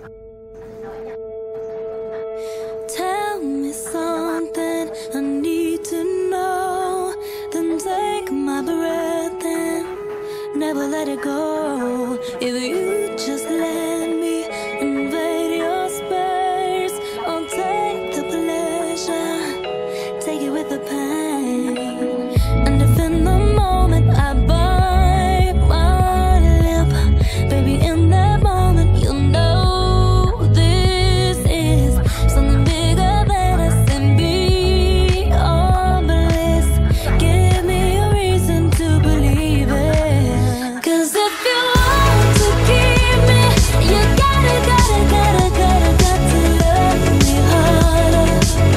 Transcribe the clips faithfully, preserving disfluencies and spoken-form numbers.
Tell me something I need to know, then take my breath and never let it go. If you just let me invade your space, I'll take the pleasure, take it with the pain. And if in the moment I bite my lip, baby, in that moment you'll know this is something bigger than us and beyond bliss. Give me a reason to believe it. Cause if you want to keep me, you gotta, gotta, gotta, gotta, got to love me harder.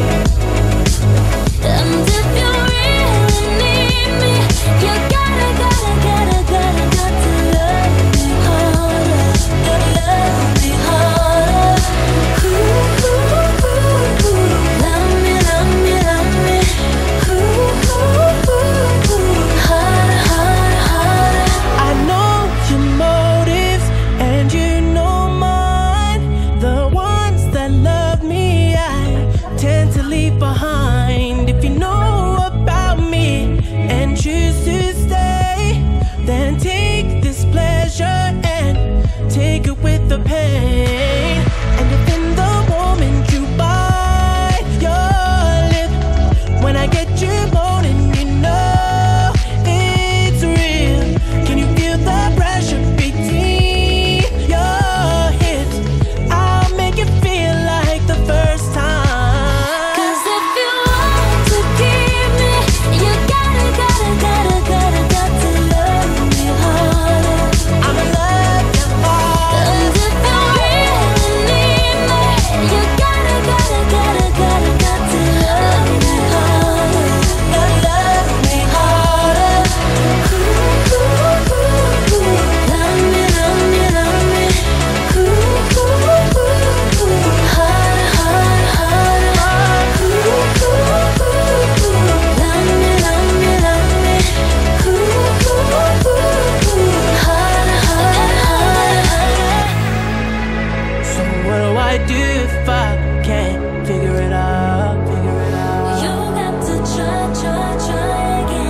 And if you really need me, you gotta, gotta, gotta, gotta, got to love me harder. Gotta love me harder. Ooh, ooh, ooh, ooh. Love me, love me, love me. Ooh, ooh, ooh, ooh. Harder, harder, harder. I know your motives and you know mine. The ones that love me, I tend to leave behind. If you know about me and choose to stay, then take this pleasure and take it with the pain. And if in the moment you bite your lip, when I get you moaning, you know it's real. Can you feel the pressure between your hips? I'll make it feel like the first time. Cause if you want to keep me, you gotta, gotta, gotta, gotta, got to love me harder. I'ma love you hard. And if you really need me, you gotta, gotta, gotta, gotta, got to love me harder. Gotta love me harder. Ooh, ooh, ooh, ooh. Love me, love me, love me. Ooh, ooh, ooh, ooh. Harder, harder, harder. Ooh, ooh, ooh, ooh. Love me, love me, love me. Ooh, ooh, ooh, ooh. Harder, harder, harder. So what do I do if I can't figure it out? Figure it out. You got to try, try, try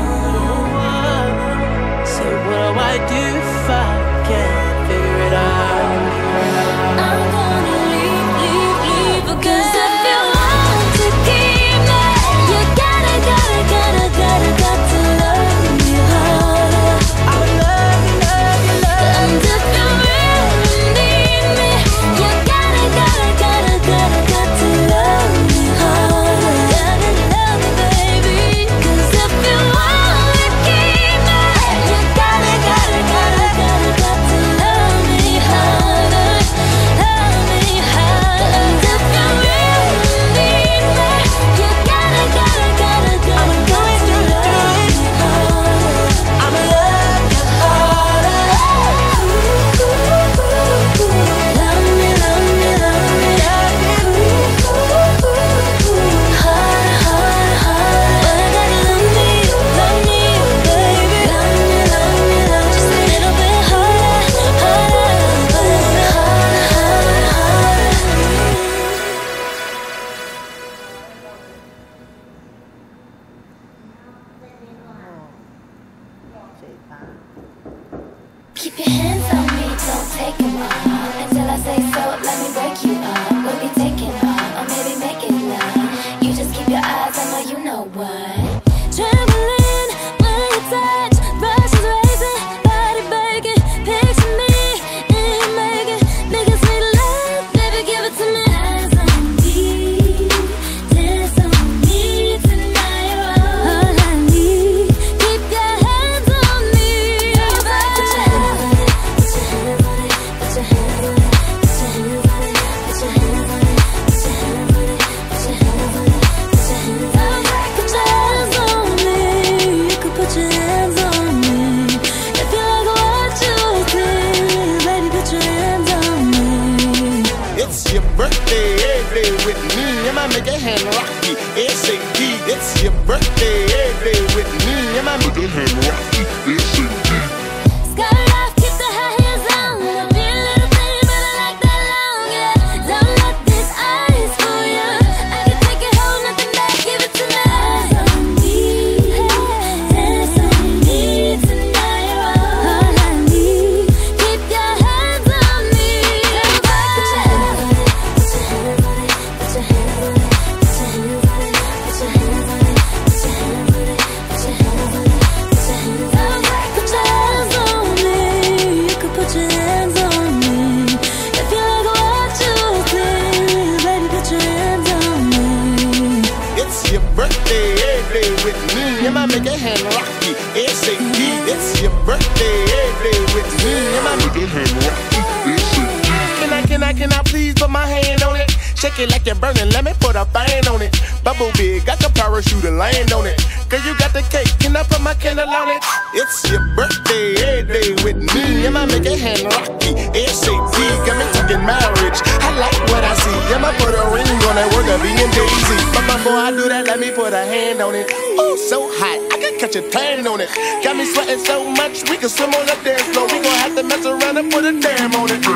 again. So what do I do if I can't figure it out? I'm gonna leave, leave, leave again. 'Cause if you want to keep me, you gotta, gotta, gotta, gotta, got to love me harder. I'ma love you, love you, love And if you really need me, you gotta, gotta, gotta, gotta, got to love me harder. Gotta love me, baby. 'Cause if you want to keep me, you gotta, gotta, gotta, gotta, got to love me harder. Love me harder. And if you really need me, you gotta, gotta, gotta, gotta, got to love me harder. I'ma love you harder. Ooh, ooh, ooh, ooh. Love me, love me, love me. Ooh, ooh, ooh, ooh. Harder, harder, harder. But I gotta love me, love me, baby. Love me, love me, love me. Just a little bit harder, harder, baby. Harder, harder, harder. Keep your hands on me, don't take them off. Until I say so, let me break you up. We'll be taking off, or maybe making love. You just keep your eyes, I know you know what. Trembling when you touch, brushes raising, body baking. Picture me in making, making sweet love, baby, give it to me. Dance on me, dance on me tonight. All I need, keep your hands on me. Put your hands on it, put your hands on it, put your hands on it, put your hands on it, put your hands on it, put your hands on it, put your hands on it, put your hands on it. Put your hands on me, you can put your hands on me. If you like what you see, baby, put your hands on me. It's your birthday, every day with me. Am I make your hand rocky? S A D. It's your birthday, every day with me. Am I make your hand rocky? S A D. Skirt off, keep the high heels on. Be a little thing, but I like that long, yeah. Am I make a hand rocky? S A D, it's your birthday. Every day with me. Am I make a hand rocky? S A D. Can I, can I, can I please put my hand on it? Shake it like you're burning, let me put a fan on it. Bubble big, got the parachute and land on it. Girl, you got the cake, can I put my candle on it? It's your birthday, every day with me. Am I make a hand rocky? S A D, got me talking marriage. I like what I see. Am I put a ring on that word of being Daisy? But before I do that, let me put a hand on it. Oh, so hot, I can catch a tan on it. Got me sweating so much, we can swim on the dance floor. We gon' have to mess around and put a dam on it.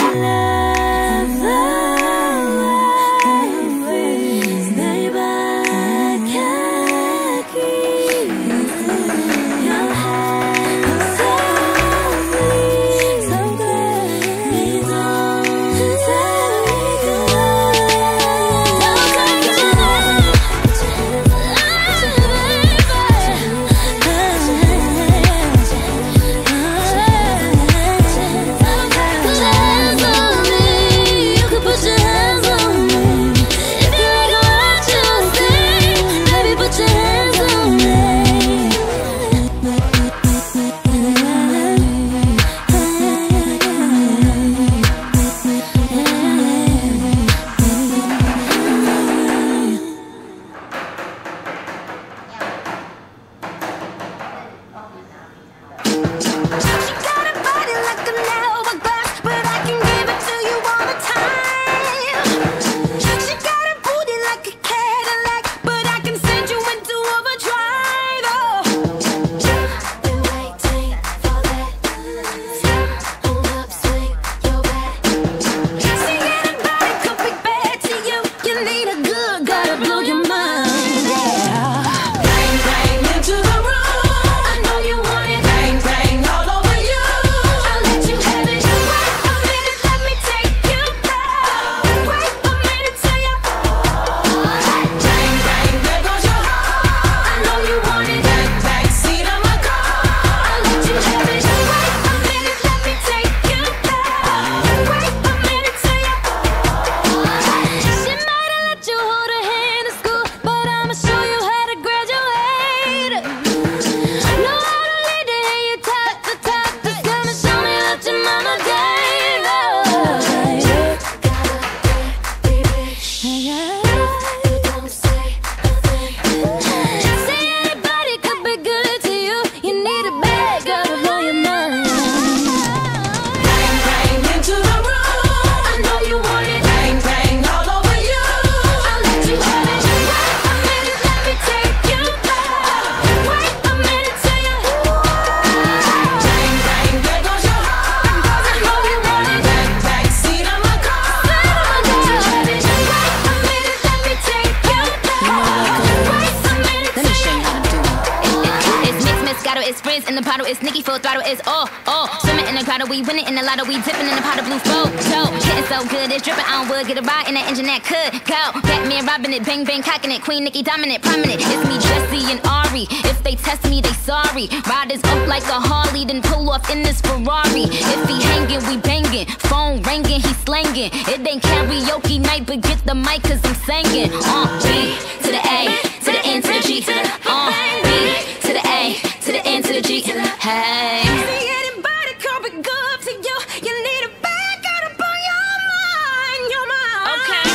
It's Nicki full throttle, it's all, all. Swimming in the grotto, we winning in the lotto, we dipping in the pot of blue flow. So, getting so good, it's dripping on wood. Get a ride in that engine that could go. Batman robbing it, bang bang cocking it. Queen Nicki dominant, prominent. It's me, Jesse and Ari. If they test me, they sorry. Riders up like a Harley, then pull off in this Ferrari. If he hanging, we banging. Phone ringing, he slanging. It ain't karaoke night, but get the mic, cause I'm singing. Uh, B to the A, to the N to the G. Uh, B to the A, to the N to the G. Hey. See anybody come be good to you? You need a back out up on your mind, your mind. Okay.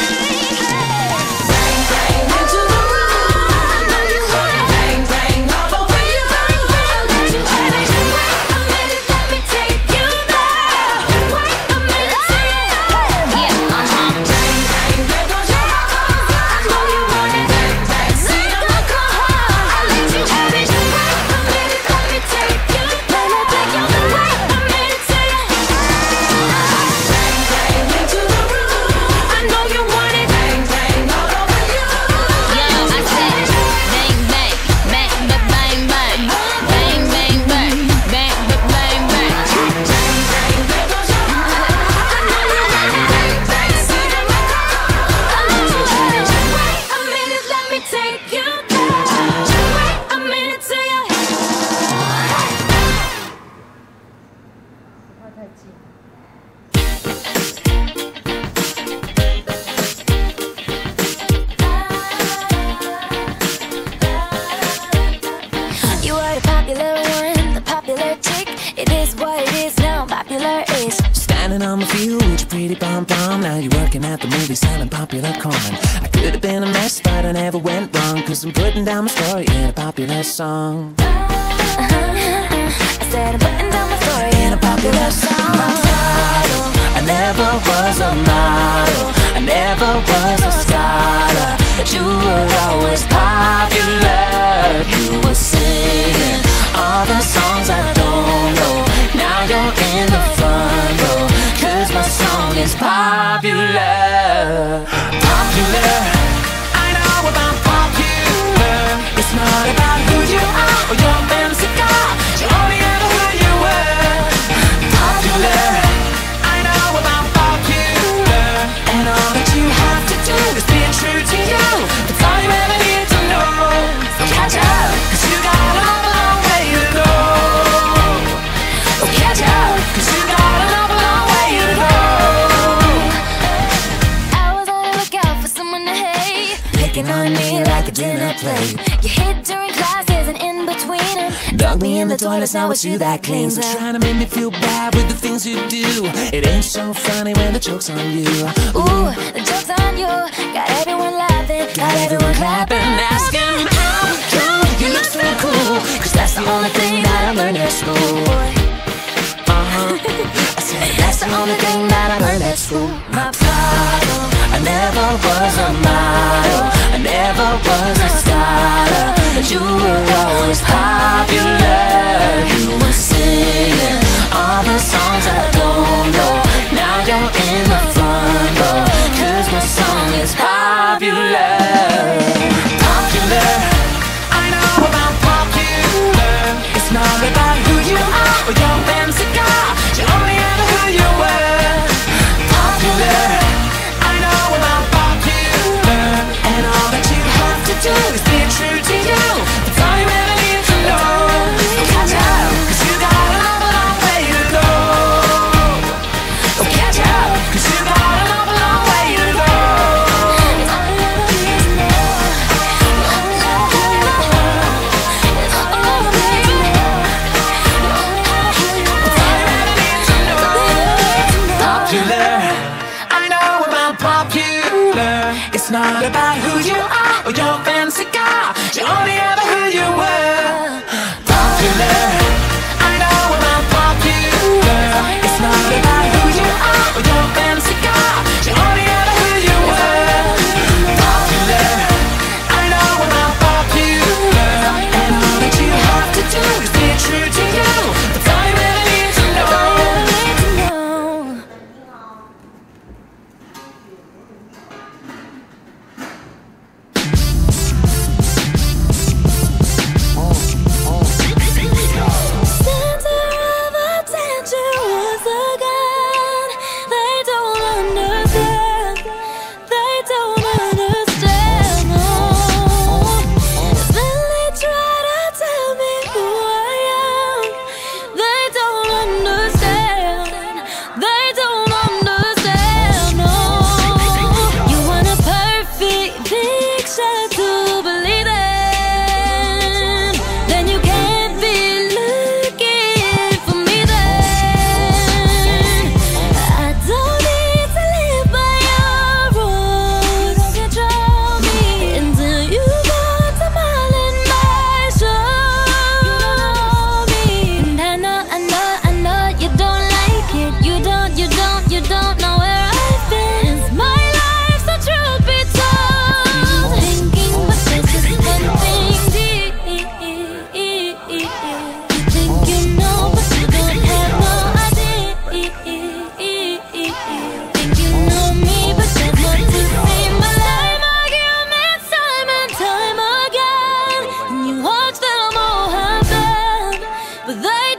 Bang bang into the room. I know you want it. Bang bang all over you. I'll let you have it. Wait a minute, let me take you there. Wait a minute, yeah, uh huh. Bang bang, there goes your heart. I know you want it. Bang bang, see the look on her. I'll let you have it. Wait a minute, let me take you there. Let me take you there. from. Now you're working at the movie selling popular corn. I could have been a mess, but I never went wrong, cause I'm putting down my story in a popular song. I said I'm putting down my story in a popular song. I never was a model, I never was a scholar, but you were always popular. You were singing all the songs I don't know. Now you're in the front row, cause my song is popular. Popular, I know about popular. It's not about who you are or your fancy car, you only ever who you were. Popular, I know about popular, and all that you have to do is be true to you. That's all you ever need to know. So catch up, cause you got an awful long way to go. Oh, catch up, cause you got an awful long way to go. I was on the lookout for someone to hate, picking on me like a dinner plate. You hid during classes and in between them, Dug me in the toilets, now it's you that cleans up. Trying to make me feel bad with the things you do. It ain't so funny when the joke's on you. Ooh, the joke's on you. Got everyone laughing, got everyone clapping, Asking how come you look so cool, cause that's the only thing that I learned at school. Uh-huh. I said that's the only thing that I learned at school. My problem, I never was a model, I never was a scholar, but you were always popular. You were singing all the songs I don't know. Now you're in the front row, cause my song is popular. Popular, I know about popular. It's not about who you are or your fancy car, you only ever who you were. Popular, I know about popular, and all that you have to do is be true to you. That's all you ever need to know. So catch up, cause you got an awful long way to go. So catch up, cause you got an awful long way to go. it's all you ever need to know. You only know who you are. It's all you ever need to know. You only know who you are. That's all you ever need to know. Popular, I know about popular. It's not about who you are or your fancy car, you only ever who you were. Popular, I know about popular. It's not about who you are or your fancy car, you only ever who you were. Popular, I know about popular, and all that you have to do is be true to you. That's all you ever need to know. Need to know. Center of attention once again. They don't understand. They don't understand. No. Then they try to tell me who I am. They don't understand. They don't understand. No. You want a perfect picture to believe in. Then you can't be looking for me then. I don't need to live by your rules. Don't control me until you put a smile in my shoes. You don't know me, and I know, I know, I know you don't like it. You don't, you don't, you don't know where I've been. It's my life, so truth be told. Thinking, but there's just one thing deep. You think you know, but you don't have no idea. Think you know me, but there's more to see. My time arguments, time and time again, and you watch them all happen, but they